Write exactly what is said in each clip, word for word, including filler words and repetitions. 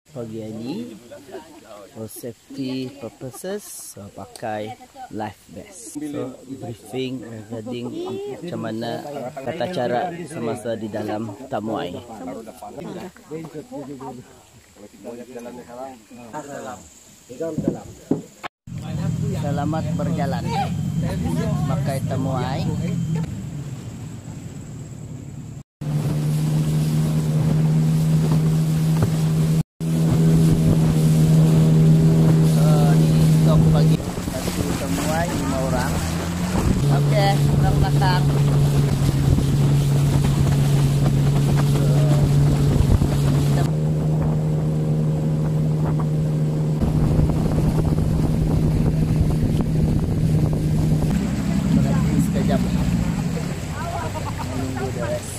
Pagi ini for safety purposes so, pakai life vest. So briefing regarding macam mana tata cara semasa di dalam tamuai. Selamat berjalan pakai tamuai. Okey, orang belakang. Berhenti sekejap. Menunggu the rest.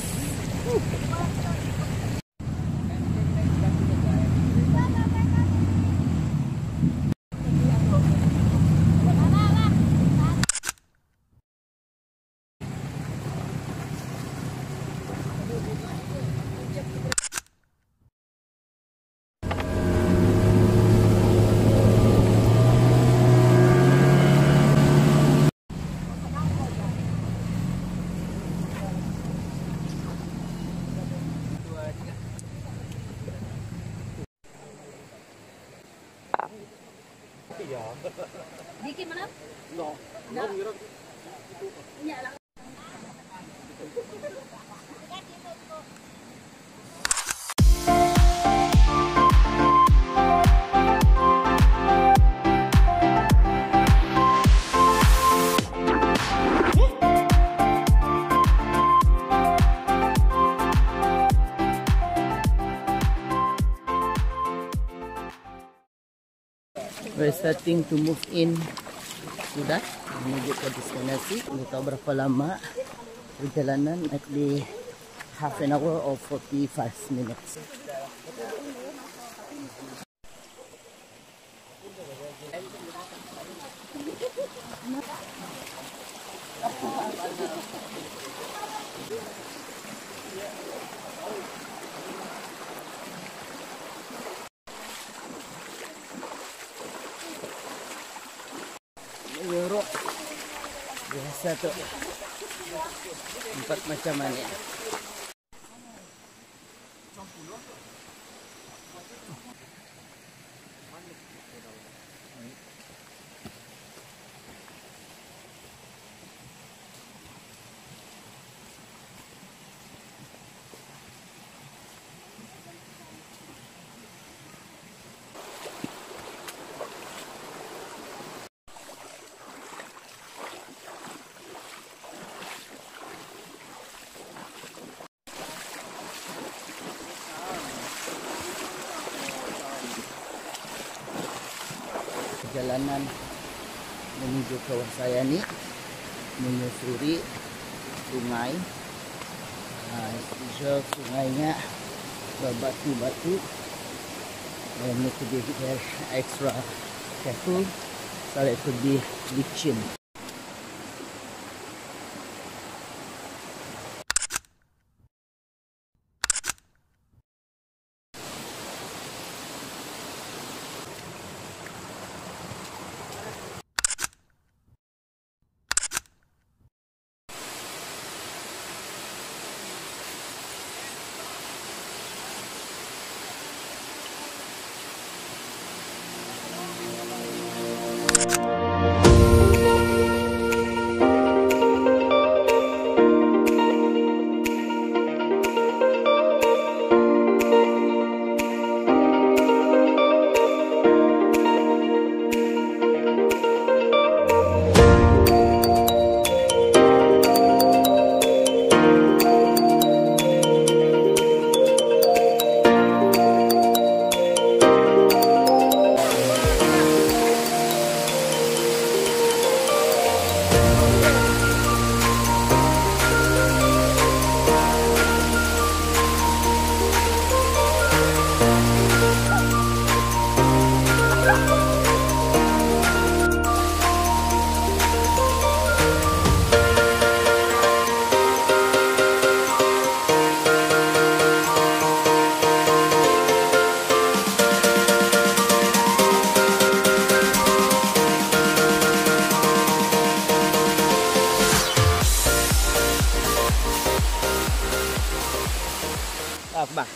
Dikit mana? No. No. Ya lah. We're starting to move in. Sudah menuju ke destinasi. Tidak tahu berapa lama perjalanan. At the half an hour or forty-five minutes. Euro biasa tuh tempat macam mana. Perjalanan menuju Kawasayani, menyusuri sungai. Nah, uh, sungainya berbatu-batu. I need to be very extra careful, so it could be licin.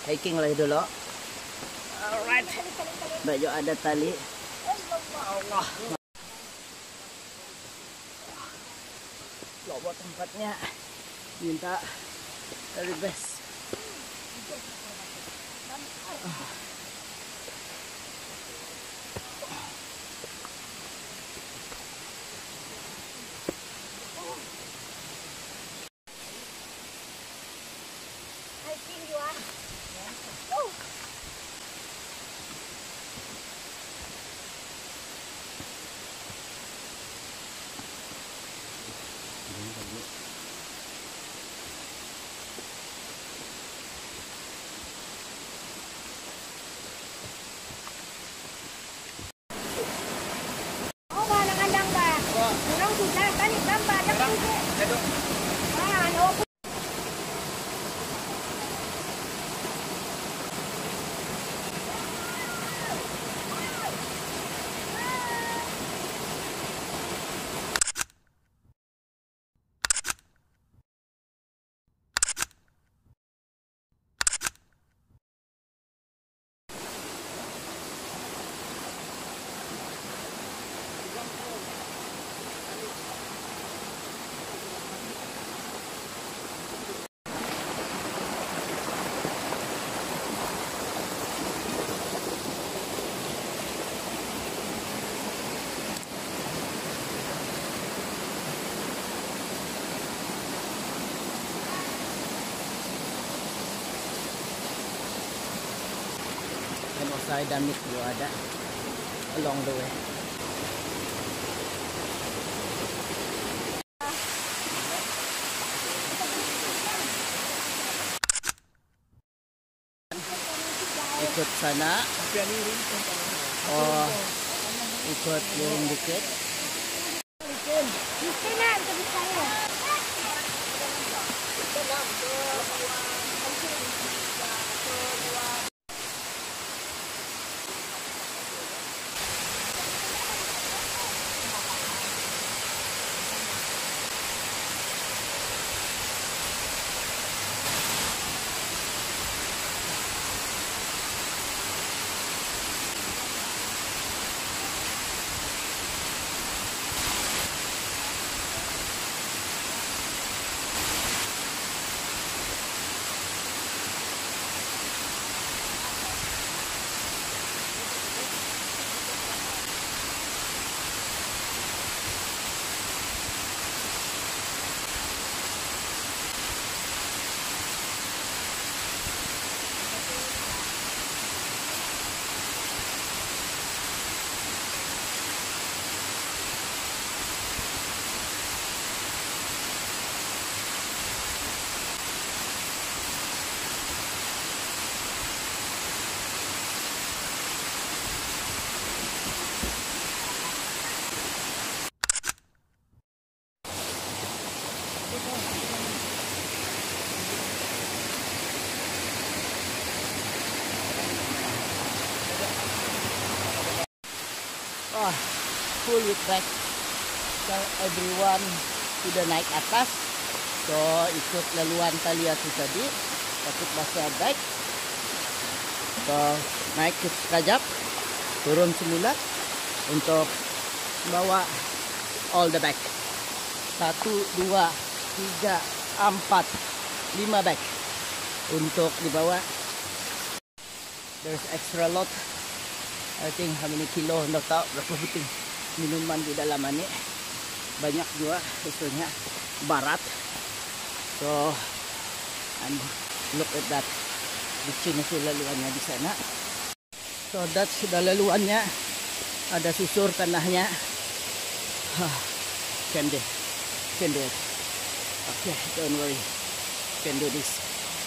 hiking lagi dulu. Alright. Baju ada tali. Allah. Lobo tempatnya. Minta dari best. And also damit juga ada along the way. Ikut sana. Oh, ikut turun dikit. Kanan ke saya. Oh, full with bike. So everyone sudah naik atas. So ikut laluan tali itu tadi. Takut basah bike. So naik ke sekajap, turun semula untuk bawa all the bag. Satu, dua, tiga, empat, lima bag untuk dibawa. There's extra lot. I think how many kilo, nggak tahu berapa puting minuman di dalam ini. Banyak juga susunya barat. So and look at that. Di sini sih laluannya di sana. So that sudah laluannya. Ada susur tanahnya. Huh. Can do, can do it. Okay, don't worry. Can do this.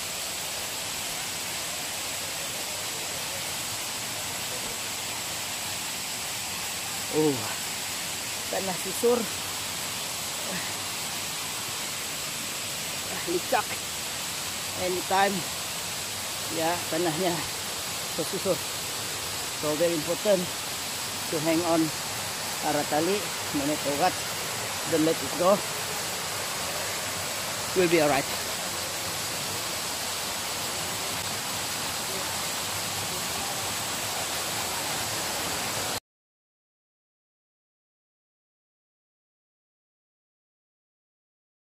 Oh, tanah susur, ah, licak. Anytime, ya tanahnya susur. So very important to hang on arah tali, no matter what. Don't let it go. We'll be alright.